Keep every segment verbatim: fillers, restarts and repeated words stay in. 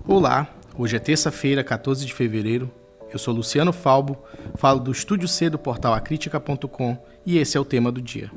Olá, hoje é terça-feira, quatorze de fevereiro. Eu sou Luciano Falbo, falo do Estúdio C do portal acritica ponto com e esse é o tema do dia.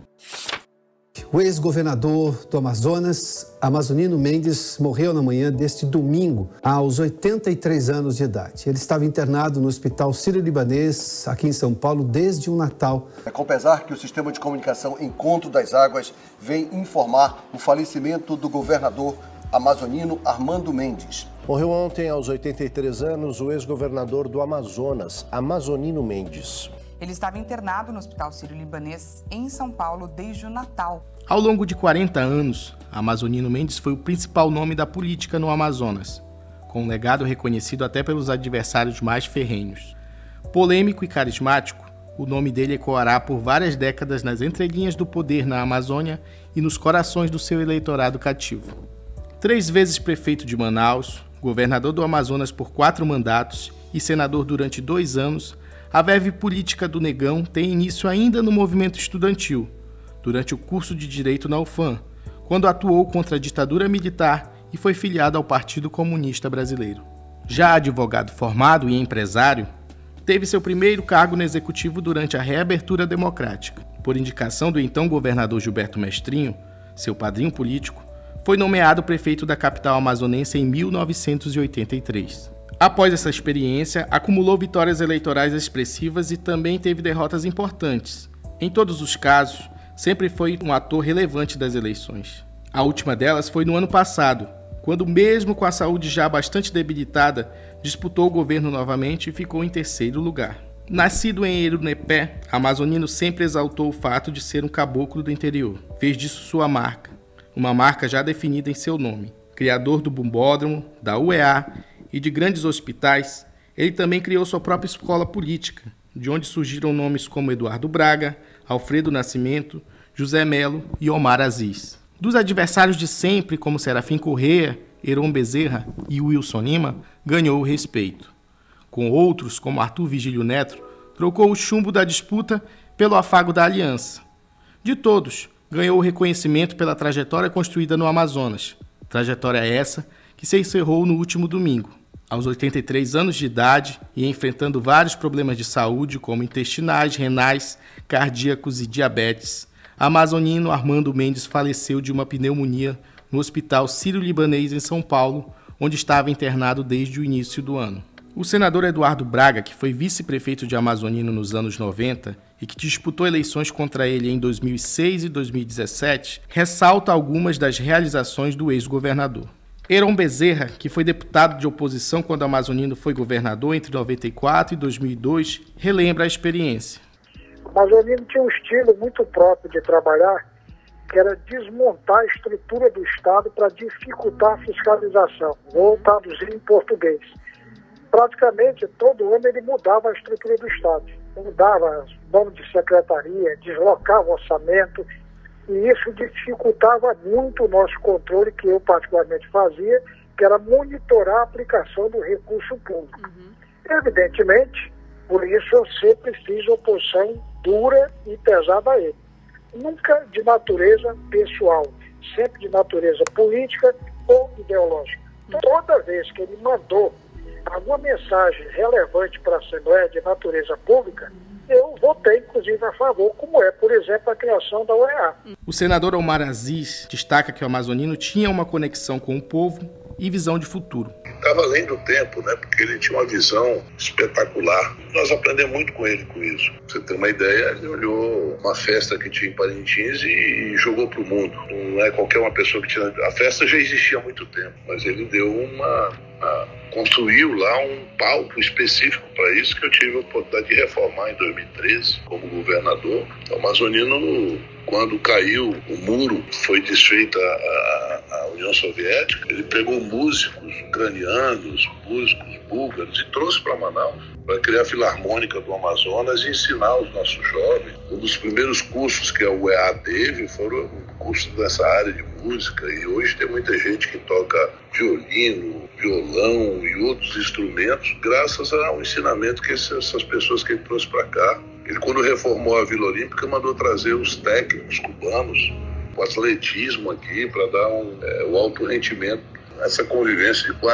O ex-governador do Amazonas, Amazonino Mendes, morreu na manhã deste domingo, aos oitenta e três anos de idade. Ele estava internado no Hospital Sírio-Libanês, aqui em São Paulo, desde o Natal. É com pesar que o sistema de comunicação Encontro das Águas vem informar o falecimento do governador amazonino Armando Mendes. Morreu ontem, aos oitenta e três anos, o ex-governador do Amazonas, Amazonino Mendes. Ele estava internado no Hospital Sírio-Libanês, em São Paulo, desde o Natal. Ao longo de quarenta anos, Amazonino Mendes foi o principal nome da política no Amazonas, com um legado reconhecido até pelos adversários mais ferrenhos. Polêmico e carismático, o nome dele ecoará por várias décadas nas entrelinhas do poder na Amazônia e nos corações do seu eleitorado cativo. Três vezes prefeito de Manaus, governador do Amazonas por quatro mandatos e senador durante dois anos, a verve política do Negão tem início ainda no movimento estudantil, durante o curso de Direito na U F A M, quando atuou contra a ditadura militar e foi filiado ao Partido Comunista Brasileiro. Já advogado formado e empresário, teve seu primeiro cargo no Executivo durante a reabertura democrática. Por indicação do então governador Gilberto Mestrinho, seu padrinho político, foi nomeado prefeito da capital amazonense em mil novecentos e oitenta e três. Após essa experiência, acumulou vitórias eleitorais expressivas e também teve derrotas importantes. Em todos os casos, sempre foi um ator relevante das eleições. A última delas foi no ano passado, quando, mesmo com a saúde já bastante debilitada, disputou o governo novamente e ficou em terceiro lugar. Nascido em Erunepé, Amazonino sempre exaltou o fato de ser um caboclo do interior. Fez disso sua marca, uma marca já definida em seu nome. Criador do Bumbódromo, da U E A e de grandes hospitais, ele também criou sua própria escola política, de onde surgiram nomes como Eduardo Braga, Alfredo Nascimento, José Melo e Omar Aziz. Dos adversários de sempre, como Serafim Corrêa, Heron Bezerra e Wilson Lima, ganhou o respeito. Com outros, como Arthur Vigílio Neto, trocou o chumbo da disputa pelo afago da aliança. De todos, ganhou o reconhecimento pela trajetória construída no Amazonas. Trajetória essa que se encerrou no último domingo. Aos oitenta e três anos de idade e enfrentando vários problemas de saúde, como intestinais, renais, cardíacos e diabetes, Amazonino Armando Mendes faleceu de uma pneumonia no Hospital Sírio-Libanês em São Paulo, onde estava internado desde o início do ano. O senador Eduardo Braga, que foi vice-prefeito de Amazonino nos anos noventa e que disputou eleições contra ele em dois mil e seis e dois mil e dezessete, ressalta algumas das realizações do ex-governador. Heron Bezerra, que foi deputado de oposição quando Amazonino foi governador entre noventa e quatro e dois mil e dois, relembra a experiência. O Amazonino tinha um estilo muito próprio de trabalhar, que era desmontar a estrutura do Estado para dificultar a fiscalização. Vou traduzir em português. Praticamente, todo ano ele mudava a estrutura do Estado. Mudava o nome de secretaria, deslocava o orçamento, e isso dificultava muito o nosso controle, que eu particularmente fazia, que era monitorar a aplicação do recurso público. Uhum. Evidentemente, por isso eu sempre fiz oposição dura e pesada a ele. Nunca de natureza pessoal, sempre de natureza política ou ideológica. Toda vez que ele mandou alguma mensagem relevante para a Assembleia de natureza pública, eu votei, inclusive, a favor, como é, por exemplo, a criação da U E A. O senador Omar Aziz destaca que o amazonino tinha uma conexão com o povo e visão de futuro. Estava além do tempo, né? Porque ele tinha uma visão espetacular. Nós aprendemos muito com ele com isso. Pra você ter uma ideia, ele olhou uma festa que tinha em Parintins e jogou para o mundo. Não é qualquer uma pessoa que tinha... A festa já existia há muito tempo, mas ele deu uma... uma... construiu lá um palco específico para isso, que eu tive a oportunidade de reformar em dois mil e treze como governador. O Amazonino, quando caiu o muro, foi desfeita a, a União Soviética, ele pegou músicos ucranianos, músicos búlgaros e trouxe para Manaus para criar a Filarmônica do Amazonas e ensinar os nossos jovens. Um dos primeiros cursos que a U E A teve foram cursos dessa área de música, e hoje tem muita gente que toca violino, violão e outros instrumentos graças ao ensinamento que essas pessoas que ele trouxe para cá. Ele, quando reformou a Vila Olímpica, mandou trazer os técnicos cubanos, o atletismo aqui, para dar um, é, o alto rendimento. Essa convivência de quatro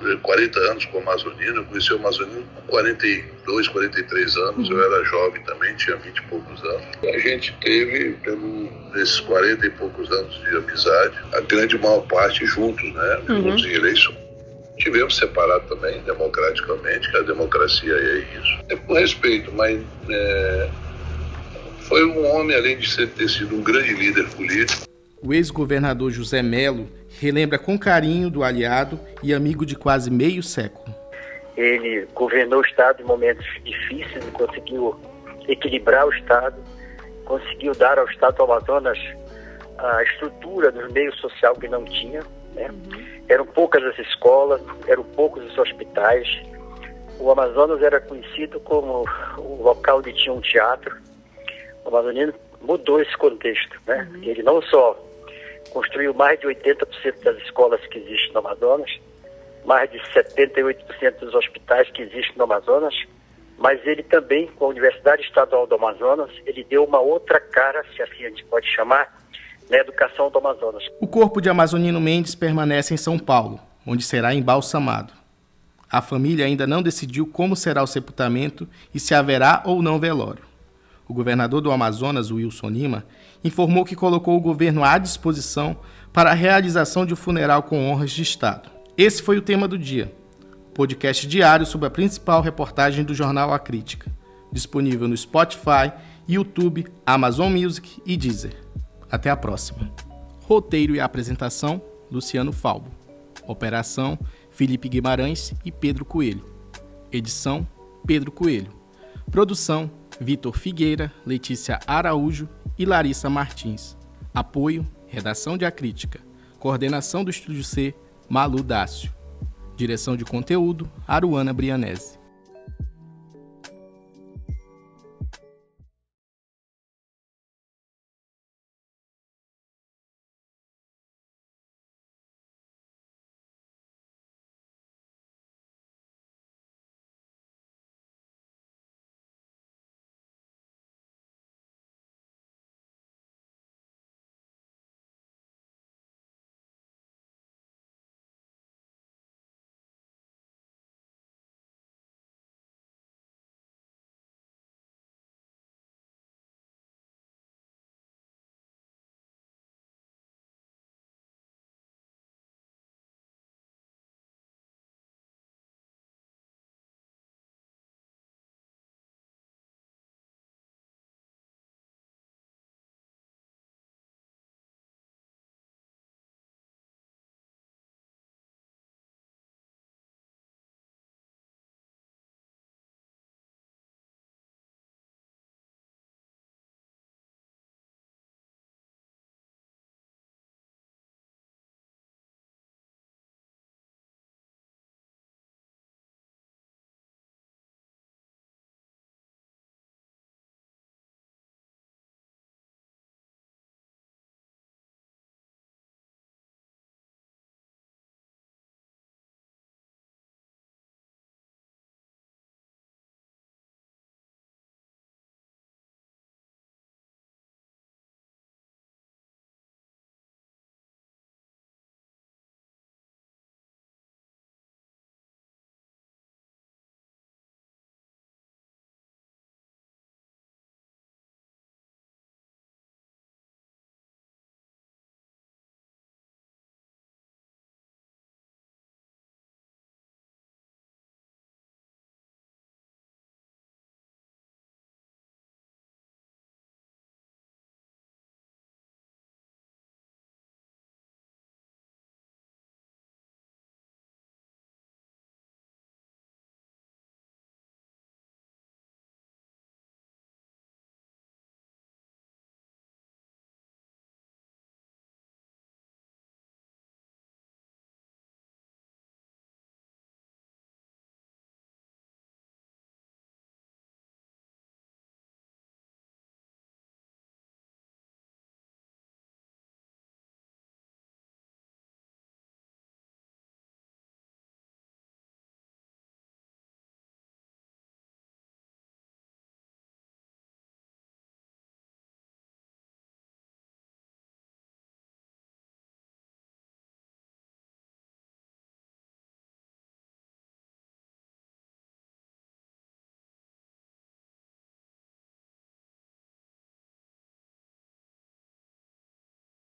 quarenta anos com o Amazonino, eu conheci o Amazonino com quarenta e dois, quarenta e três anos, eu era jovem também, tinha vinte e poucos anos. A gente teve, pelo, nesses quarenta e poucos anos de amizade, a grande maior parte juntos, né? Juntos uhum. em eleições. Tivemos separado também, democraticamente, que a democracia é isso. É por respeito, mas é, foi um homem, além de ser, ter sido um grande líder político. O ex-governador José Melo relembra com carinho do aliado e amigo de quase meio século. Ele governou o Estado em momentos difíceis e conseguiu equilibrar o Estado, conseguiu dar ao Estado do Amazonas a estrutura do meio social que não tinha, né? Eram poucas as escolas, eram poucos os hospitais. O Amazonas era conhecido como o local onde tinha um teatro. O Amazonino mudou esse contexto, né? Uhum. Ele não só construiu mais de oitenta por cento das escolas que existem no Amazonas, mais de setenta e oito por cento dos hospitais que existem no Amazonas, mas ele também, com a Universidade Estadual do Amazonas, ele deu uma outra cara, se assim a gente pode chamar, na educação do Amazonas. O corpo de Amazonino Mendes permanece em São Paulo, onde será embalsamado. A família ainda não decidiu como será o sepultamento e se haverá ou não velório. O governador do Amazonas, Wilson Lima, informou que colocou o governo à disposição para a realização de um funeral com honras de Estado. Esse foi o tema do dia. Podcast diário sobre a principal reportagem do jornal A Crítica. Disponível no Spotify, YouTube, Amazon Music e Deezer. Até a próxima. Roteiro e apresentação, Luciano Falbo. Operação, Felipe Guimarães e Pedro Coelho. Edição, Pedro Coelho. Produção, Vitor Figueira, Letícia Araújo e Larissa Martins. Apoio, Redação de A Crítica. Coordenação do Estúdio C, Malu Dácio. Direção de conteúdo, Aruana Brianese.